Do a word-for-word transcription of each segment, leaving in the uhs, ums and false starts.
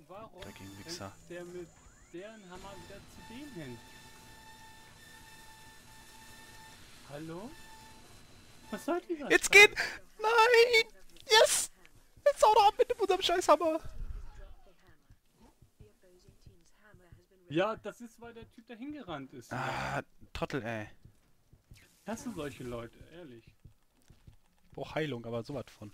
warum Dreckigen rennt Wichser. der mit deren Hammer wieder zu dem hin? Hallo? Was soll dieser Jetzt Scheiß? geht! Nein! Yes! Jetzt hau doch ab mit unserem Scheißhammer! Ja, das ist, weil der Typ da hingerannt ist. Ah, Trottel, ey. Hast du solche Leute, ehrlich? Brauch Heilung, aber sowas von.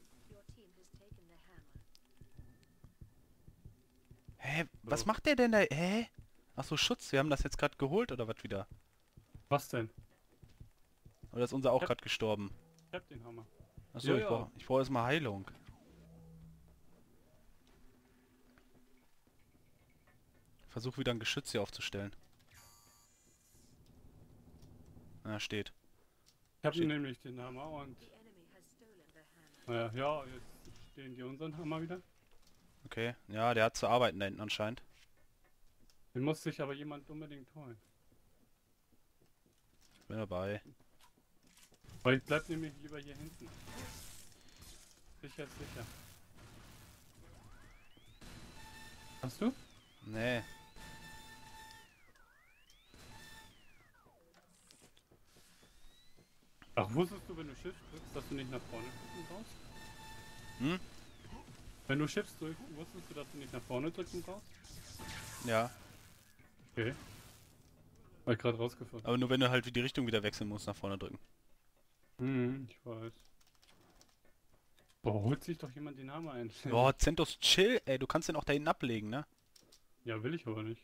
Hä? Was So. macht der denn da? Hä? Achso, Schutz. Wir haben das jetzt gerade geholt oder was wieder? Was denn? Oder ist unser auch Ich hab, gerade gestorben? ich hab den Hammer. Achso, Ja, ich ja. brauche ich brauch erstmal Heilung. Versuch wieder ein Geschütz hier aufzustellen. Ah, steht. Ich hab Steht. nämlich den Hammer und... Naja, ja, jetzt stehen die unseren Hammer wieder. Okay. Ja, der hat zu arbeiten da hinten anscheinend. Den muss sich aber jemand unbedingt holen. Ich bin dabei. Weil ich bleib nämlich lieber hier hinten. Sicher ist sicher. Hast du? Nee. Ach, wusstest du, wenn du Shift drückst, dass du nicht nach vorne drücken brauchst? Hm? Wenn du Shift drückst, wusstest du, dass du nicht nach vorne drücken brauchst? Ja. Okay. Hab ich gerade rausgefunden. Aber nur wenn du halt die Richtung wieder wechseln musst, nach vorne drücken. Hm, ich weiß. Boah, holt sich doch jemand den Hammer ein. Boah, Zentos, chill, ey. Du kannst den auch da hinten ablegen, ne? Ja, will ich aber nicht.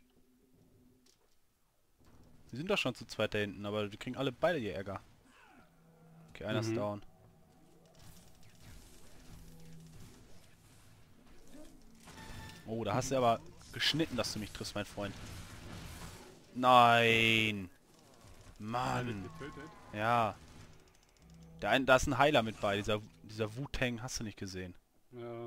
Wir sind doch schon zu zweit da hinten, aber wir kriegen alle beide hier Ärger. Okay, einer ist Mhm. down. Oh, da hast du aber geschnitten, dass du mich triffst, mein Freund. Nein! Hat dich Mann! getötet? Ja. Der ein, da ist ein Heiler mit bei, dieser, dieser Wu-Tang, hast du nicht gesehen. Ja.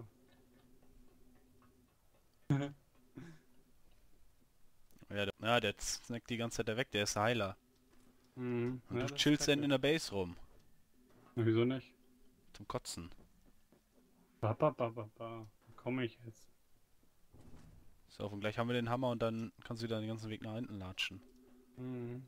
Ja, der, ja, der snackt die ganze Zeit da weg, der ist der Heiler. Mhm. Und Ja, du das ist chillst dann kacke. in der Base rum. Na, wieso nicht? Zum Kotzen. Ba, ba, ba, ba, ba. Wo komme ich jetzt? So, und gleich haben wir den Hammer und dann kannst du wieder den ganzen Weg nach hinten latschen. Mhm.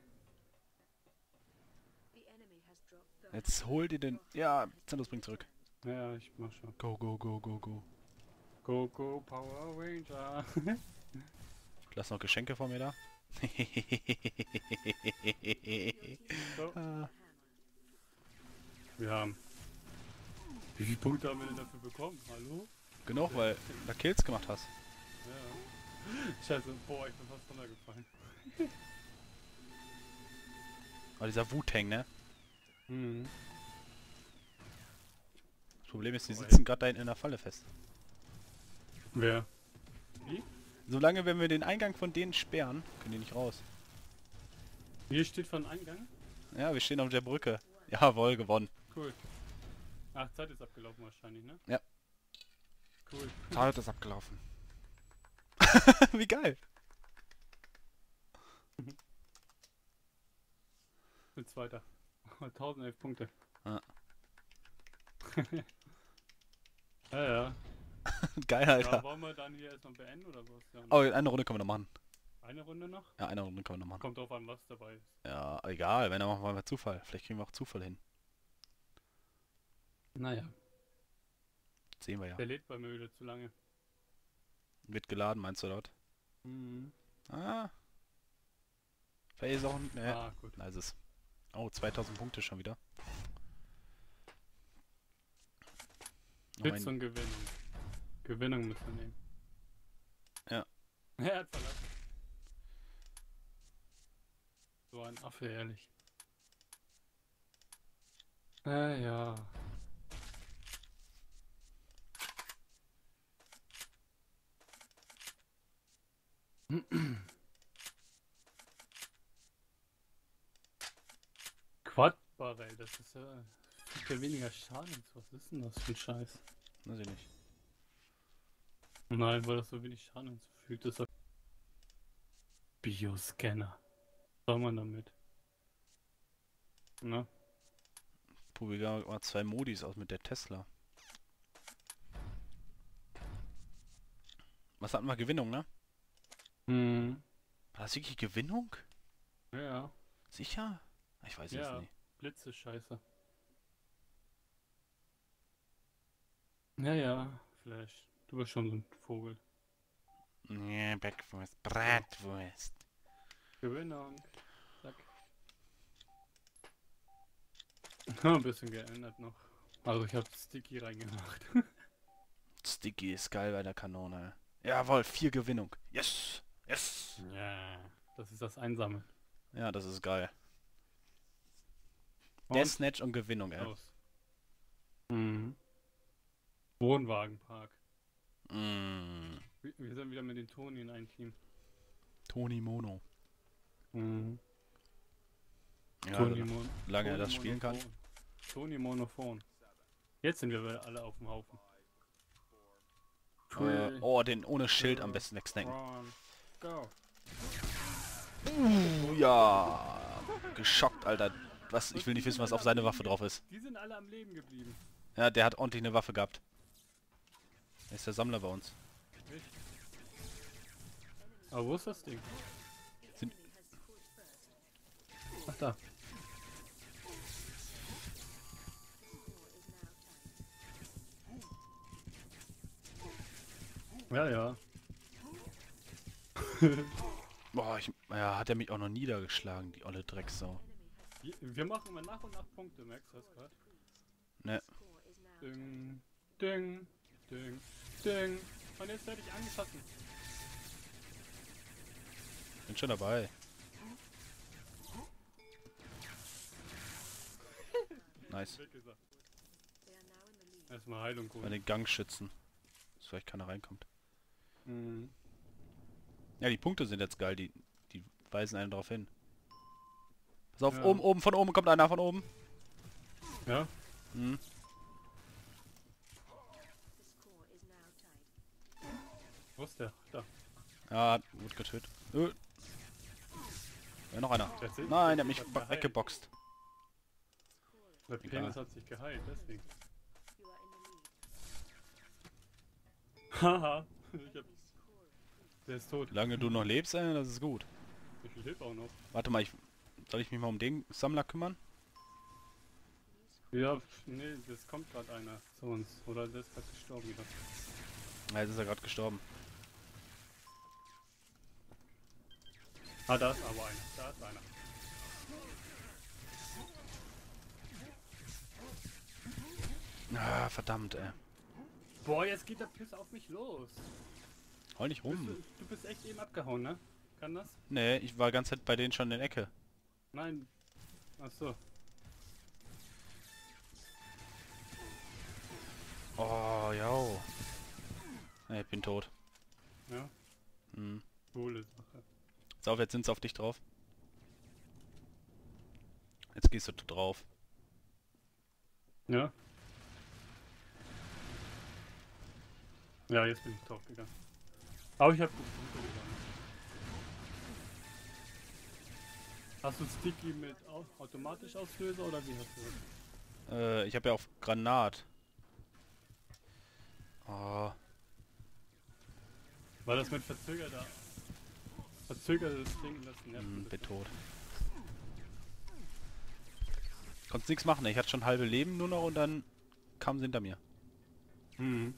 Jetzt hol dir den... Ja, Zentos bringt zurück. Ja, ich mach schon. Go, go, go, go, go. Go, go, Power Ranger. Lass noch Geschenke von mir da. So, Ah. wir haben. Wie viele Punkte haben wir denn dafür bekommen? Hallo? Genug, weil du da Kills gemacht hast. Ja. Scheiße, boah, ich bin fast runtergefallen. Aber dieser Wu-Tang, ne? Mhm. Das Problem ist, die Oh, sitzen gerade da hinten in der Falle fest. Wer? Wie? Solange, wenn wir den Eingang von denen sperren, können die nicht raus. Hier steht von Eingang. Ja, wir stehen auf der Brücke. Jawohl, gewonnen. Cool. Ach, Zeit ist abgelaufen wahrscheinlich, ne? Ja. Cool. Zeit ist abgelaufen. Wie geil. Bin Zweiter. tausendelf Punkte. Ja. Ja, ja. Geil, Ja, Alter. wollen wir dann hier erstmal beenden oder was? Ja, Oh, eine Runde können wir noch machen. eine Runde noch? Ja, eine Runde können wir noch machen. Kommt drauf an, was dabei ist. Ja, egal. Wenn, dann machen wir mal Zufall. Vielleicht kriegen wir auch Zufall hin. Naja. Sehen wir ja. Der lädt bei mir wieder zu lange. Wird geladen, meinst du dort? Mhm. Ah. Vielleicht ist auch ein... Ne, Ah, gut. nice. Oh, zweitausend Punkte schon wieder. Oh, Hits mein, und Gewinnung. Gewinnung müssen wir nehmen. Ja. Er hat verlassen. So ein Affe, ehrlich. Äh, ja. Quadbarrel, das ist ja viel weniger Schaden. Was ist denn das für ein Scheiß? weiß ich nicht. Nein, weil das so wenig Schaden hinzufügt. Das ist Bioscanner. Was soll man damit? Ne? Probieren wir mal zwei Modis aus mit der Tesla. Was hatten wir? Gewinnung, ne? Hm. War das wirklich Gewinnung? Ja, ja. Sicher? Ich weiß es Ja. nicht. Blitze scheiße. Ja, ja. Vielleicht. Du bist schon so ein Vogel. Nee, Backwurst. Bratwurst. Gewinnung. Zack. Ein bisschen geändert noch. Also ich habe Sticky reingemacht. Sticky ist geil bei der Kanone. Jawohl, vier Gewinnung. Yes! Yes! Ja. Das ist das Einsammeln. Ja, das ist geil. Und Der Snatch und Gewinnung, ey. los. Mhm. Wohnwagenpark. Mm. Wir, wir sind wieder mit den Toni in einem Team. Toni Mono. Mhm. Ja, Toni also, Mon solange er Toni das spielen kann. Monophon. Toni Monophon. Jetzt sind wir wieder alle auf dem Haufen. Äh, oh, den ohne Schild am besten wegsnacken. Run, go. Uh, ja. Geschockt, Alter. Was? Ich will nicht wissen, was auf seine Waffe drauf ist. Die sind alle am Leben geblieben. Ja, der hat ordentlich eine Waffe gehabt. Er ist der Sammler bei uns. Echt? Aber wo ist das Ding? Sind Ach da. Ja, ja. Boah, ich, ja, hat er mich auch noch niedergeschlagen, die olle Drecksau. Je- Wir machen mal nach und nach Punkte, Max, hast du grad? Ne. Ding, ding, ding, ding. Und jetzt werde ich angeschossen. Bin schon dabei. Nice. Weg ist er. Erstmal Heilung Bei holen. den Gangschützen. Dass vielleicht keiner reinkommt. Mhm. Ja, die Punkte sind jetzt geil, die, die weisen einen darauf hin. Pass auf, Ja. oben, oben, von oben kommt einer von oben. Ja? Hm. Wo ist der? Da. Ja, gut getötet. Äh. Ja, noch einer. Der Sinn- Nein, der hat mich hat ba- geheilt. weggeboxt. Der Egal. Penis hat sich geheilt, deswegen. Haha. Ich hab... Der ist tot. Solange du noch lebst, äh, das ist gut. Ich lebe auch noch. Warte mal, ich, soll ich mich mal um den Sammler kümmern? Ja, pf, nee, das kommt gerade einer zu uns. Oder der ist gerade gestorben wieder. Ja, jetzt ist er gerade gestorben. Ah, da ist aber einer. Da ist einer. Ah, verdammt, ey. Boah, jetzt geht der Piss auf mich los. Heul nicht Bist rum. du, du bist echt eben abgehauen, ne? Kann das? Nee, ich war ganz Zeit bei denen schon in der Ecke. Nein. Ach so. Oh, ja. Ja, ich bin tot. Ja, Hm. coole Sache. Pass auf, jetzt sind sie auf dich drauf. Jetzt gehst du drauf. Ja. Ja, jetzt bin ich drauf gegangen. Aber ich hab gut runtergegangen. Hast du Sticky mit au automatisch Auslöser oder wie hast du das? Äh, ich habe ja auf Granat. Oh, War das mit verzögerter verzögertes Ding lassen? Ja, hm, das bin ist- tot. Konntest nichts machen, ich hatte schon halbe Leben nur noch und dann kamen sie hinter mir. Mhm.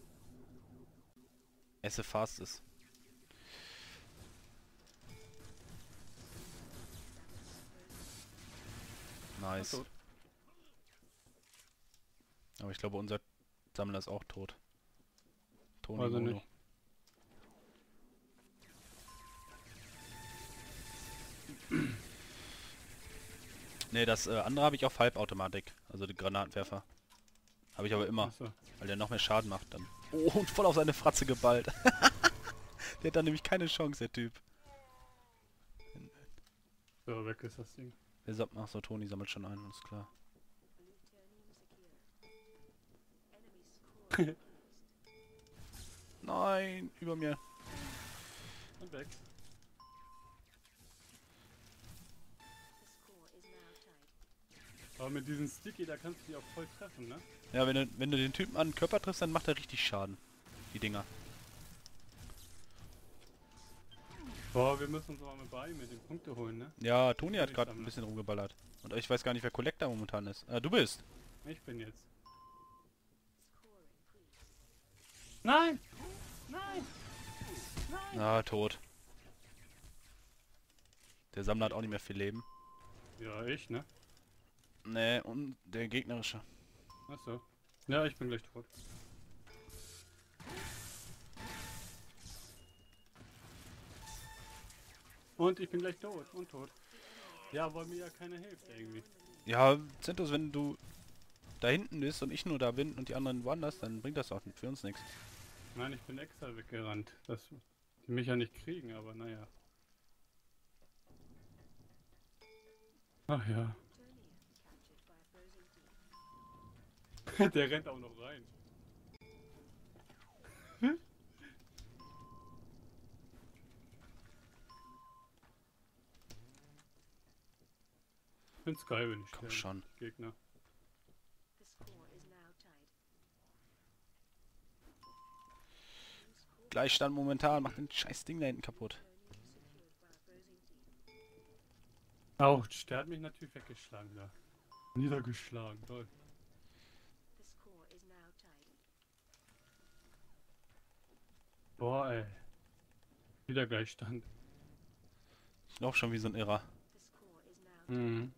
Esse fastes. Nice. tot. Aber ich glaube, unser Sammler ist auch tot. Toni Weiß ich Mono. nicht. Ne, das äh, andere habe ich auf Halbautomatik. Also die Granatenwerfer. Habe ich aber immer, Achso. weil der noch mehr Schaden macht dann. Oh, und voll auf seine Fratze geballt. Der hat dann nämlich keine Chance, der Typ. So, weg ist das Ding. Der sagt, ach so, Toni sammelt schon ein, alles klar. Nein, über mir. Und weg. Aber mit diesem Sticky, da kannst du die auch voll treffen, ne? Ja, wenn du, wenn du den Typen an den Körper triffst, dann macht er richtig Schaden. Die Dinger. Boah, wir müssen uns aber mal bei mit den Punkte holen, ne? Ja, Toni hat Ich gerade ein sammle. bisschen rumgeballert. Und ich weiß gar nicht, wer Collector momentan ist. Ah, du bist. Ich bin jetzt. Nein! Nein! Nein! Ah, tot. Der Sammler hat auch nicht mehr viel Leben. Ja, ich, ne? Nee, und der gegnerische. Achso. Ja, ich bin gleich tot. Und ich bin gleich tot und tot. Ja, weil mir ja keiner hilft irgendwie. Ja, Zentus, wenn du da hinten bist und ich nur da bin und die anderen woanders, dann bringt das auch für uns nichts. Nein, ich bin extra weggerannt. Dass die mich ja nicht kriegen, aber naja. Ach ja. Der rennt auch noch rein. Ich find's geil, wenn ich Komm sterbe. schon. Gegner. Gleichstand momentan, macht den scheiß Ding da hinten kaputt. Autsch, der hat mich natürlich weggeschlagen da. Niedergeschlagen, toll. Boah, ey. Wieder Gleichstand. Ich lauf schon wie so ein Irrer. Mhm.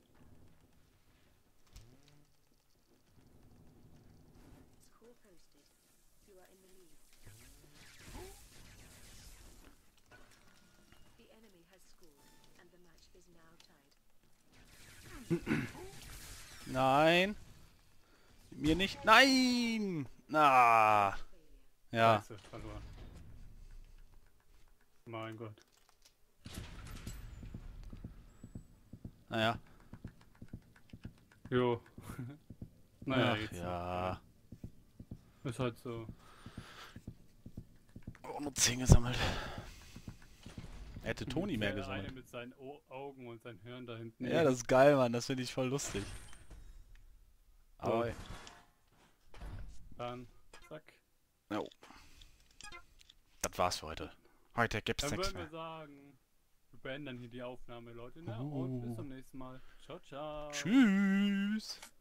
Nein! Mir nicht. Nein! Na. Ja. Scheiße, verloren. Mein Gott. Naja. Jo. Naja, Ach jetzt. ja. Ist halt so. Auch nur zehn gesammelt. Hätte Toni mehr Der eine gesammelt. mit seinen o Augen und seinen Hirn da hinten. Ja, das ist geil, Mann. Das finde ich voll lustig. Aber... So. Dann, zack. Jo. Das war's für heute. Heute gibt's Dann nichts würden wir mehr. sagen, wir beenden hier die Aufnahme, Leute. Ne? Und bis zum nächsten Mal. Ciao, ciao. Tschüss.